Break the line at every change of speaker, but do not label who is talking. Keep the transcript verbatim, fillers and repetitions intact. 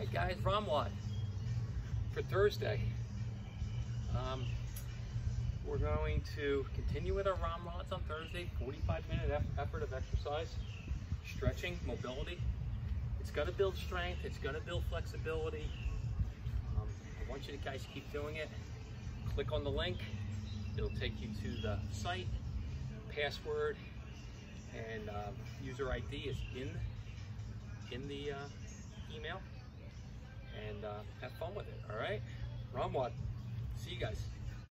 right, guys, Ramwad for Thursday. Um, we're going to continue with our Ramwads on Thursday. forty-five minute effort of exercise, stretching, mobility. It's going to build strength. It's going to build flexibility. Um, I want you to guys keep doing it. Click on the link. It'll take you to the site. Password and um, user I D is in in the uh, email. And uh, have fun with it. All right, Ramwad. See you guys.